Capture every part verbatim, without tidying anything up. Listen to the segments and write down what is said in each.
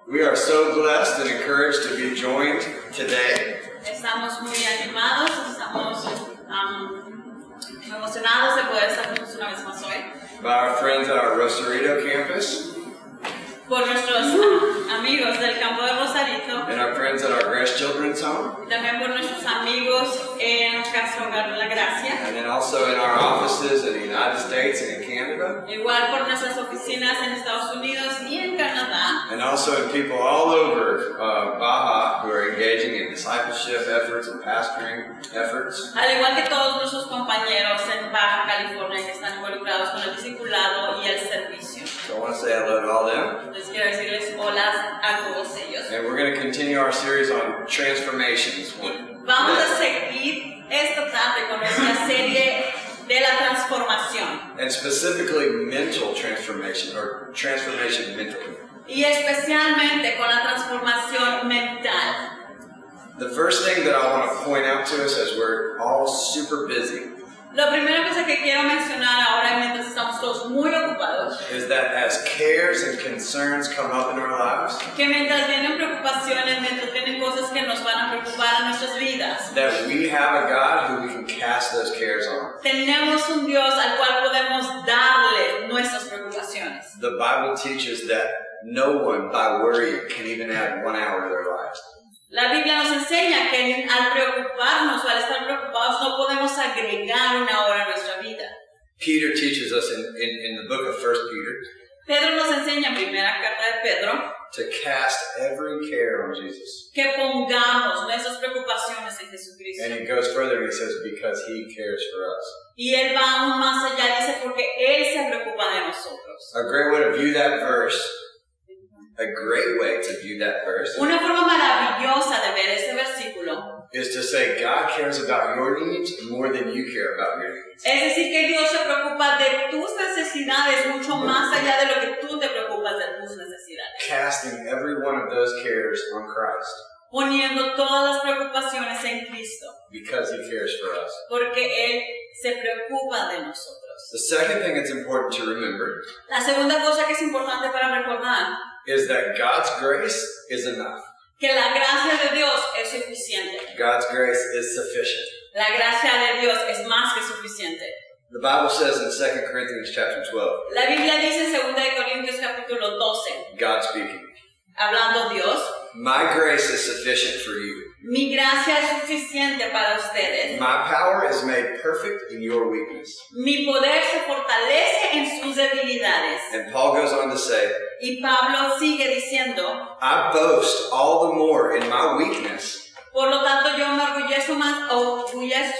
We are so blessed and encouraged to be joined today. Estamos muy animados, estamos um, emocionados de poder estar juntos una vez más hoy. By our friends at our Rosarito campus. Por nuestros uh, amigos del campo de Rosarito. And our friends at our Grace Children's Home. Y también por nuestros amigos en Casa Hogar de la Gracia. And then also in our offices in the United States and in Canada. Igual por nuestras oficinas en Estados Unidos y en Canadá. And also in people all over uh, Baja who are engaging in discipleship efforts and pastoring efforts. Al igual que todos nuestros compañeros en Baja California que están involucrados con el discipulado y el servicio. So I want to say hello to all them. Entonces quiero decirles hola a todos ellos. And we're going to continue our series on transformations. Vamos a seguir esta tarde con nuestra serie de la transformación. And specifically mental transformation, or transformation mentally. Y especialmente con la transformación mental. The first thing that I want to point out to us as we're all super busy. Lo primero cosa que quiero mencionar ahora mientras estamos todos muy ocupados is that as cares and concerns come up in our lives, que mientras vienen preocupaciones, mientras vienen cosas que nos van a preocupar en nuestras vidas, that we have a God who we can cast those cares on. Tenemos un Dios al cual podemos darle nuestras preocupaciones. The Bible teaches that no one by worrying can even add one hour to their lives. La Biblia nos enseña que al preocuparnos o al estar preocupados no podemos agregar una hora a nuestra vida. Peter teaches us in, in, in the book of First Peter Pedro nos enseña en primera carta de Pedro to cast every care on Jesus. Que pongamos nuestras preocupaciones en Jesucristo. And he goes further and he says, because he cares for us. Y él va aún más allá, dice, porque él se preocupa de nosotros. A great way to view that verse A great way to view that verse Una forma maravillosa de ver ese versículo is to say God cares about your needs more than you care about your needs. Es decir, que Dios se preocupa de tus necesidades mucho más allá de lo que tú te preocupas de tus necesidades. Casting every one of those cares on Christ. Poniendo todas las preocupaciones en Cristo. Because he cares for us. Porque Él se preocupa de nosotros. The second thing that's important to remember La segunda cosa que es importante para recordar is that God's grace is enough. Que la gracia de Dios es suficiente. God's grace is sufficient. La gracia de Dios es más que suficiente. The Bible says in Second Corinthians chapter twelve. La Biblia dice en Segunda de Corintios capítulo doce. God speaking. Hablando Dios. My grace is sufficient for you. Mi gracia es suficiente para ustedes. My power is made perfect in your weakness. Mi poder se fortalece en sus debilidades. And Paul goes on to say, y Pablo sigue diciendo, I boast all the more in my weakness. Por lo tanto, yo me orgullezo más, orgullezo,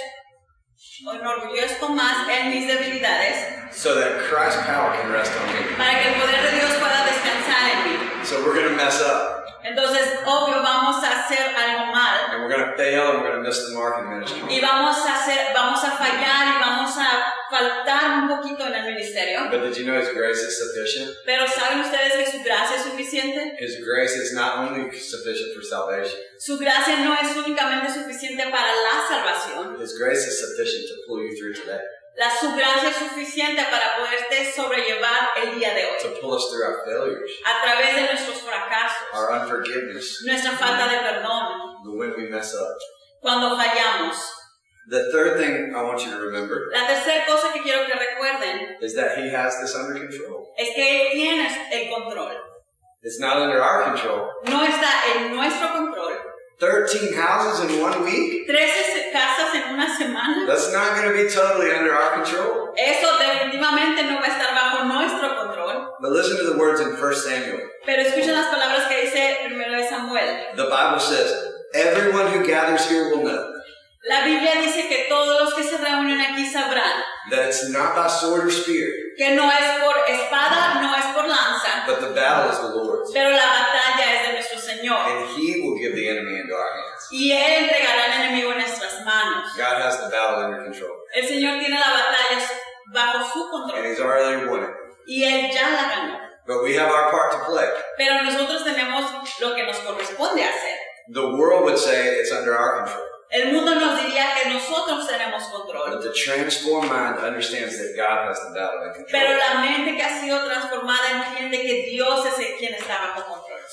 orgullezo más en mis debilidades. So that Christ's power can rest on me. Para que el poder de Dios pueda descansar en mí. So we're going to mess up. Entonces, obvio, vamos a hacer algo mal. And we're going to fail and we're going to miss the mark in ministry. Y vamos a hacer, vamos a fallar y vamos a faltar un poquito en el ministerio. But did you know His grace is sufficient? Pero ¿saben ustedes que su gracia es suficiente? His grace is not only sufficient for salvation. Su gracia no es únicamente suficiente para la salvación. His grace is sufficient to pull you through today. La su gracia es suficiente para poderte sobrellevar el día de hoy. To pull us through our failures. A través de nuestros fracasos. Our unforgiveness. Nuestra falta de perdón. When we mess up. Cuando fallamos. The third thing I want you to remember. La tercera cosa que quiero que recuerden. Is that He has this under control. Es que Él tiene el control. It's not under our control. No está en nuestro control. Thirteen houses in one week? Trece casas en una semana. That's not going to be totally under our control. Eso definitivamente no va a estar bajo nuestro control. But listen to the words in First Samuel. Pero escuchen las palabras que dice primero de Samuel. The Bible says, everyone who gathers here will know. La Biblia dice que todos los que se reúnen aquí sabrán. That it's not by sword or spear. Que no es por espada, no es por lanza. But the battle is the Lord's. Pero la batalla es de nuestro Señor. And He will give the enemy into our hands. Y Él entregará al enemigo en nuestras manos. God has the battle under control. El Señor tiene la batalla bajo su control. And He's already won it. Y Él ya la ganó. But we have our part to play. Pero nosotros tenemos lo que nos corresponde hacer. The world would say it's under our control. El mundo nos diría que nosotros tenemos control. But the transformed mind understands that God has the battle in control. Pero la mente que ha sido transformada entiende que Dios es el quien está bajo control.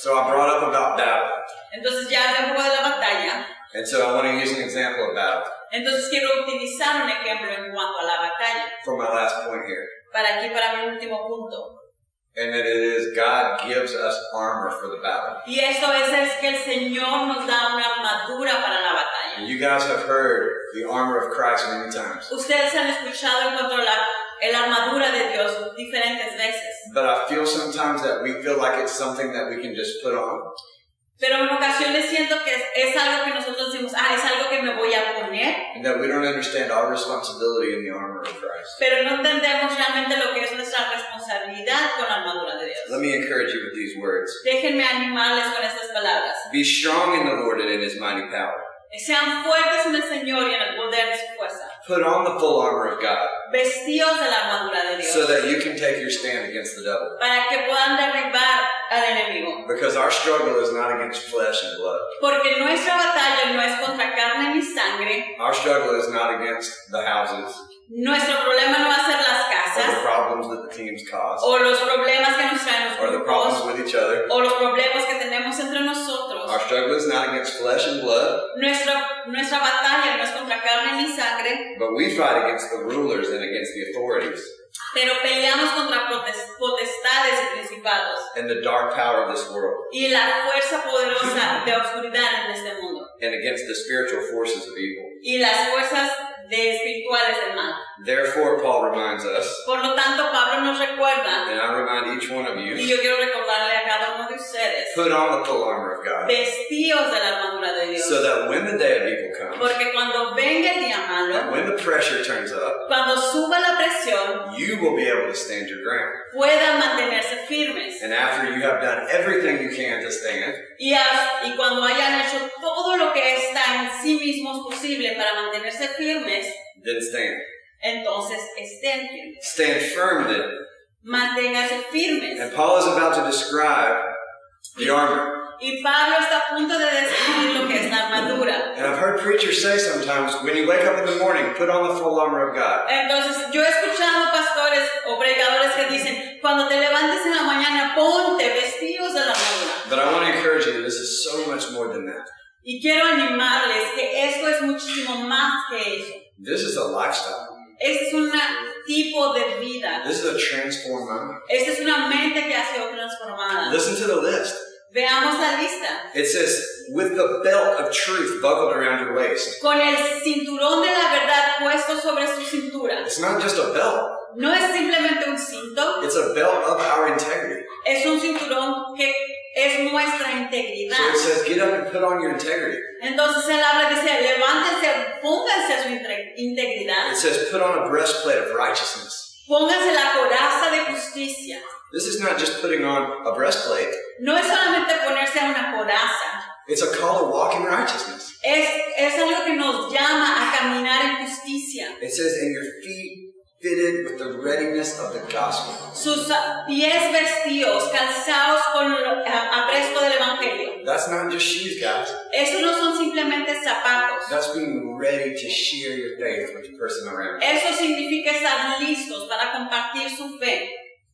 So I brought up about battle. Entonces ya hablé un poco de la batalla. And so I want to use an example of battle Entonces quiero utilizar un ejemplo en cuanto a la batalla. for my last point here. Para aquí, para mi último punto. And that it is God gives us armor for the battle. Y esto es, es que el Señor nos da una armadura para la batalla. And you guys have heard the armor of Christ many times. Ustedes han escuchado en cuanto a la, la armadura de Dios diferentes veces. But I feel sometimes that we feel like it's something that we can just put on. Pero en ocasiones siento que es, es algo que nosotros decimos, ah, es algo que me voy a poner. And that we don't understand our responsibility in the armor of Christ. Pero no entendemos realmente lo que es nuestra responsabilidad con la armadura de Dios. Let me encourage you with these words. Déjenme animarles con estas palabras. Be strong in the Lord and in His mighty power. Sean fuertes en el Señor y en el poder de su fuerza. Put on the full armor of God Vestidos de la armadura de Dios. so that you can take your stand against the devil. Para que puedan derribar al enemigo. Because our struggle is not against flesh and blood. Porque nuestra batalla no es contra carne ni sangre. Our struggle is not against the houses Nuestro problema no va a ser las or the casas. problems that the teams cause O los problemas que nos traen los or the grupos. problems with each other. O los problemas que tenemos entre nosotros. Our struggle is not against flesh and blood, Nuestra, nuestra batalla no es contra carne ni sangre. but we fight against the rulers and against the authorities Pero peleamos contra protes- potestades y principados. and the dark power of this world Y la fuerza poderosa de oscuridad en este mundo. and against the spiritual forces of evil. Y las fuerzas de espirituales del mal. Therefore, Paul reminds us, Por lo tanto, Pablo nos recuerda, and I remind each one of y you, yo quiero recordarle a cada uno de ustedes, put on the full armor of God vestidos de la armadura de Dios. so that when the day of evil comes, Porque cuando venga el día malo, and when the pressure turns up, cuando suba la presión, you will be able to stand your ground. puedan mantenerse firmes. And after you have done everything you can to stand, Y, as- y cuando hayan hecho todo lo que está en sí mismos posible para mantenerse firmes, then stand. entonces estén firmes. Stand firm then. Manténganse firmes. And Paul is about to describe the armor. Y Pablo está a punto de describir lo que es la armadura. And I've heard preachers say sometimes, when you wake up in the morning, put on the full armor of God. Entonces, yo he escuchado pastores o predicadores que dicen, cuando te levantes en la mañana, ponte vestidos de la armadura. But I want to encourage you that this is so much more than that. Y quiero animarles que esto es muchísimo más que eso. This is a lifestyle. Este es un tipo de vida. This is a transformed mind. Esta es una mente que ha sido transformada. Listen to the list. Veamos la lista. It says, with the belt of truth buckled around your waist. Con el cinturón de la verdad puesto sobre su cintura. It's not just a belt. No es simplemente un cinto, It's a belt of our integrity. es un cinturón que es nuestra integridad. So it says, get up and put on your integrity. Entonces él habla y dice, levántense, pónganse su inte- integridad, It says, put on a breastplate of righteousness. pónganse la coraza de justicia. This is not just putting on a breastplate. No es solamente ponerse una coraza, It's a call to walk in righteousness. es, es algo que nos llama a caminar en justicia. It says, and your feet fitted with the readiness of the gospel. Sus ah, pies vestidos, calzados con lo- a- apresto del evangelio. That's not just shoes, guys. Esos no son simplemente zapatos. That's being ready to share your faith with the person around you. Eso significa estar listos para compartir su fe.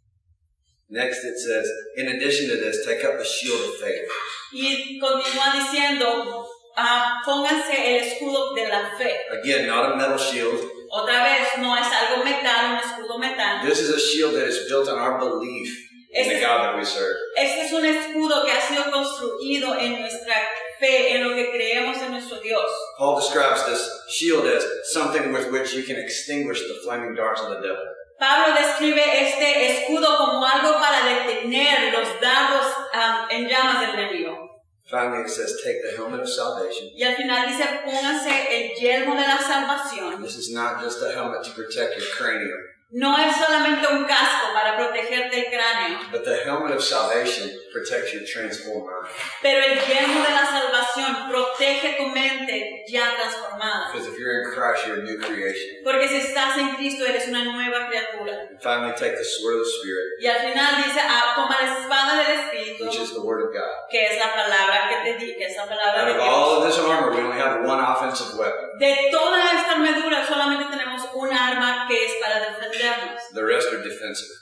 Next it says, in addition to this, take up the shield of faith. Y continúa diciendo, ah, pónganse el escudo de la fe. Again, not a metal shield. Otra vez, no es algo metal, un escudo metal. This is a shield that is built on our belief in the God that we serve. Este es un escudo que ha sido construido en nuestra fe, en lo que creemos en nuestro Dios. Paul describes this shield as something with which you can extinguish the flaming darts of the devil. Pablo describe este escudo como algo para detener los dardos um, en llamas del enemigo. Finally, it says, take the helmet of salvation. Y al final dice, pónganse el yelmo de la salvación. This is not just a helmet to protect your cranium, No es solamente un casco para protegerte el cráneo, but the helmet of salvation protects your transformed mind. pero el yelmo de la salvación protege tu mente ya transformada. Because if you're in Christ, you're a new creation. Porque si estás en Cristo eres una nueva criatura. And finally, take the sword of the Spirit, Y al final dice, ah, toma la espada del Espíritu, which is the Word of God. que es la palabra que te di, que es la palabra Out de of all Dios. of this armor, we only have one offensive weapon. De toda esta armadura solamente tenemos un arma que es para defendernos. The rest are defensive.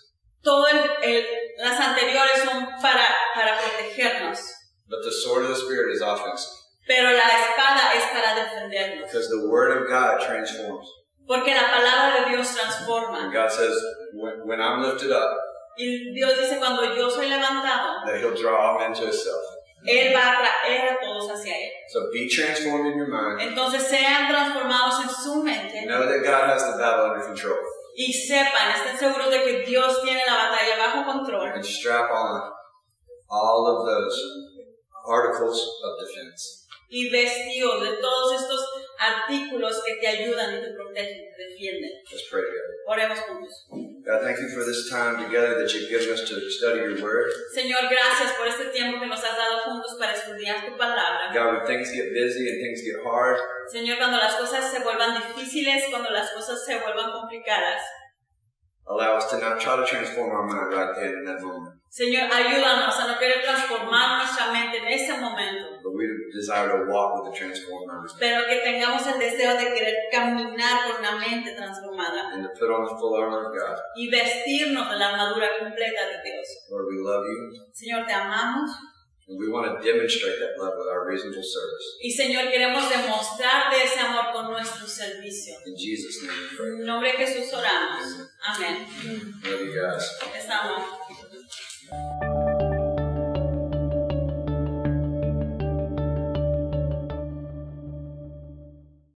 todo el, el, las anteriores son para, para protegernos. But the sword of the Spirit is offensive. Pero la espada es para defendernos. Because the Word of God transforms. Porque la palabra de Dios transforma. And God says, when, when I'm lifted up, Y Dios dice, cuando yo soy levantado, that He'll draw all men to Himself. Él va a traer a todos hacia Él. So be transformed in your mind. Entonces sean transformados en su mente. Know that God has the battle under control. Y sepan, estén seguros de que Dios tiene la batalla bajo control. And strap on all of those articles of defense. Y vestidos de todos estos artículos que te ayudan y te protegen, te defienden. Let's pray together. Oremos juntos. God, thank you for this time together that you've given us to study your word. Señor, gracias por este tiempo que nos has dado juntos para estudiar tu palabra. God, when things get busy and things get hard, Señor, cuando las cosas se vuelvan difíciles, cuando las cosas se vuelvan complicadas, allow us to not try to transform our mind right then in that moment. Señor, ayúdanos a no querer transformar nuestra mente en ese momento, But we desire to walk with a transformed mind pero que tengamos el deseo de querer caminar con una mente transformada and to put on the full armor of God. y vestirnos de la armadura completa de Dios. Lord, we love you, Señor, te amamos and we want to demonstrate that love with our reasonable service. y, Señor, queremos demostrar de ese amor con nuestro servicio. In Jesus' name we pray. En nombre de Jesús oramos. Amén. Love you guys. Estamos.